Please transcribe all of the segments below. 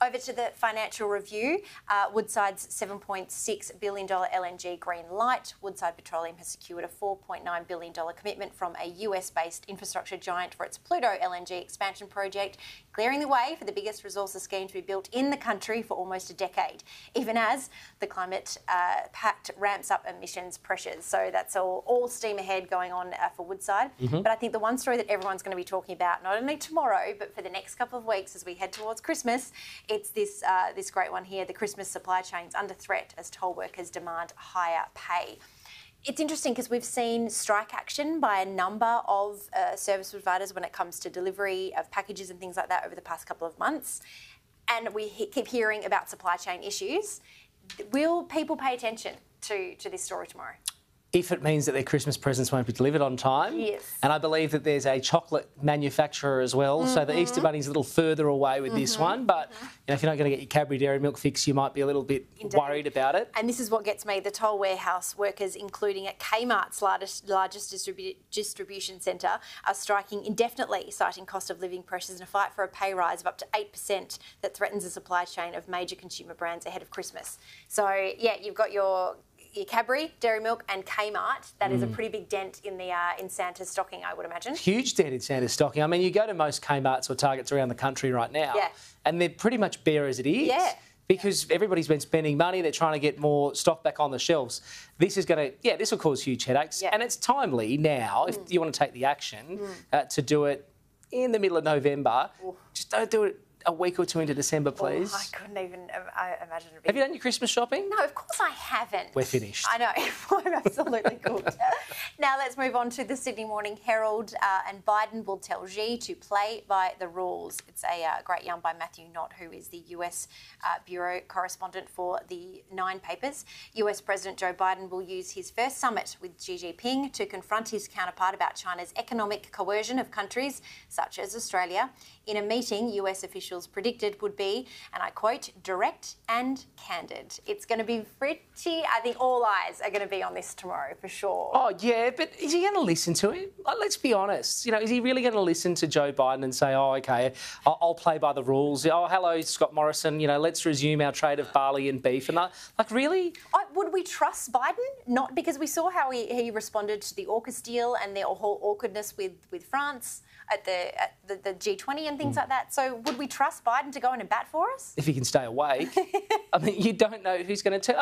Over to the Financial Review. Woodside's $7.6 billion LNG green light. Woodside Petroleum has secured a $4.9 billion commitment from a US-based infrastructure giant for its Pluto LNG expansion project, clearing the way for the biggest resources scheme to be built in the country for almost a decade, even as the climate pact ramps up emissions pressures. So that's all steam ahead going on for Woodside. But I think the one story that everyone's going to be talking about, not only tomorrow, but for the next couple of weeks as we head towards Christmas, it's this great one here. The Christmas supply chains under threat as toll workers demand higher pay. It's interesting because we've seen strike action by a number of service providers when it comes to delivery of packages and things like that over the past couple of months. And we keep hearing about supply chain issues. Will people pay attention to this story tomorrow? If it means that their Christmas presents won't be delivered on time. Yes. And I believe that there's a chocolate manufacturer as well. So the Easter Bunny's a little further away with this one. But if you're not going to get your Cadbury Dairy Milk fix, you might be a little bit worried about it. And this is what gets me. The toll warehouse workers, including at Kmart's largest distribution centre, are striking indefinitely, citing cost of living pressures and a fight for a pay rise of up to 8% that threatens the supply chain of major consumer brands ahead of Christmas. So, yeah, you've got your Cadbury, Dairy Milk and Kmart. That is a pretty big dent in the in Santa's stocking, I would imagine. Huge dent in Santa's stocking. I mean, you go to most Kmarts or Targets around the country right now, and they're pretty much bare as it is. Yeah. Because everybody's been spending money, they're trying to get more stock back on the shelves. This is going to, this will cause huge headaches. And it's timely now, if you want to take the action, to do it in the middle of November. Just don't do it a week or two into December, please. I couldn't even imagine it. Have you done your Christmas shopping? No, of course I haven't. We're finished. I know. I'm absolutely cooked. Now let's move on to the Sydney Morning Herald. And Biden will tell Xi to play by the rules. It's a great yarn by Matthew Knott, who is the US bureau correspondent for the Nine Papers. US President Joe Biden will use his first summit with Xi Jinping to confront his counterpart about China's economic coercion of countries such as Australia in a meeting US officials predicted would be, and I quote, direct and candid. It's going to be pretty, I think all eyes are going to be on this tomorrow for sure. Oh, yeah, but is he going to listen to him? Like, let's be honest. Is he really going to listen to Joe Biden and say, oh, OK, I'll play by the rules. Oh, hello, Scott Morrison, let's resume our trade of barley and beef. And like, really? Would we trust Biden? Not because we saw how he responded to the AUKUS deal and the whole awkwardness with France at the G20 and things like that. So would we trust Biden to go in and bat for us? If he can stay awake. I mean, you don't know who's going to tell.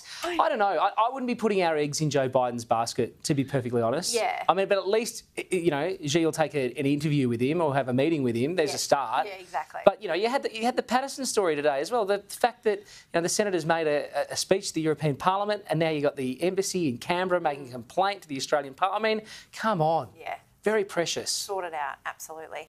I don't know. I wouldn't be putting our eggs in Joe Biden's basket, to be perfectly honest. Yeah. I mean, but at least, Xi will take an interview with him or have a meeting with him. There's a start. Yeah, exactly. But, you had the Patterson story today as well. The fact that, the Senators made a speech to the European Parliament and now you've got the embassy in Canberra making a complaint to the Australian Parliament. I mean, come on. Yeah. Very precious. Sort it out, absolutely.